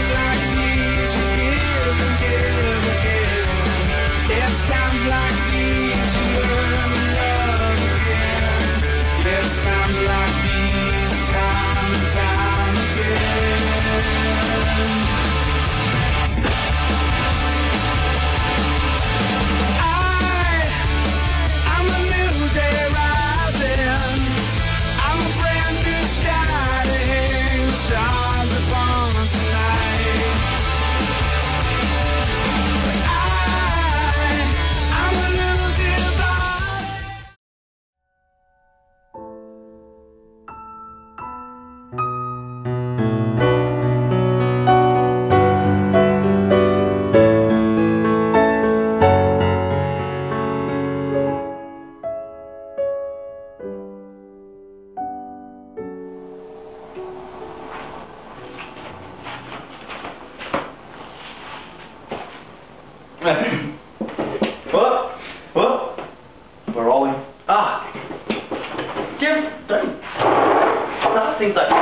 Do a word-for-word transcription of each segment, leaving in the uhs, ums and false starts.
times like these you give and give and give. It's times like these you learn to love again. It's times like these, time and time again. Stars upon tonight. I, I'm a little divided. What? What? We're rolling. Ah! Jim, don't. That seems like.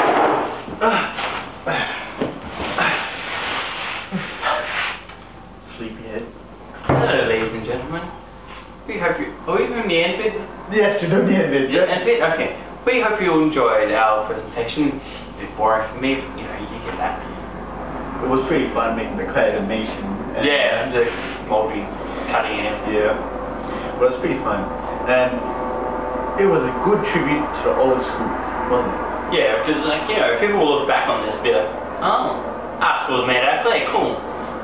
Sleepyhead. Hello, ladies and gentlemen. We hope you. Are we doing the end bit? Yes, you're doing the end bit. Yeah, end bit? Okay. We hope you enjoyed our presentation. It's a bit boring for me, but you know, you get that. It was pretty fun making the clay animation. Yeah, the multi cutting it. Yeah. Well, it was pretty fun. And it was a good tribute to the old school, wasn't it? Yeah, because like, you know, people will look back on this and be like, oh, our school was made out of clay, cool.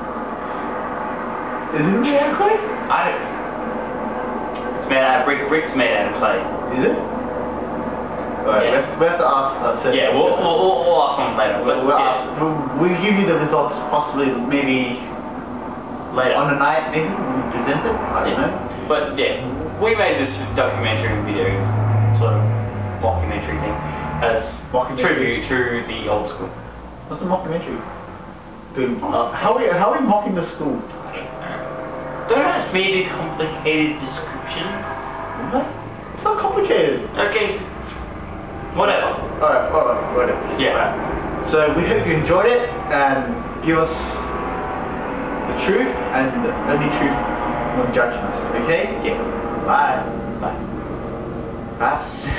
Is it made out of clay? I don't It's made out of brick, brick's made out of clay. Is it? Alright, Yeah. we have to ask. Uh, Yeah, we'll, we'll, we'll, we'll ask them later. But We'll, yeah, ask, we'll, we'll give you the results possibly maybe later. on the night, maybe we present it. I don't Yeah. know. But yeah, we made this documentary video, sort of mockumentary thing, as Mockumentary. tribute to the old school. What's the mockumentary? Dude, Uh, how are we, how are we mocking the school? Don't ask me the complicated description. What? It's not complicated. Okay, whatever. Alright, alright, whatever. Yeah. Alright. So we hope you enjoyed it and give us the truth and the only truth when judging us. Okay? Yeah. Bye. Bye. Bye.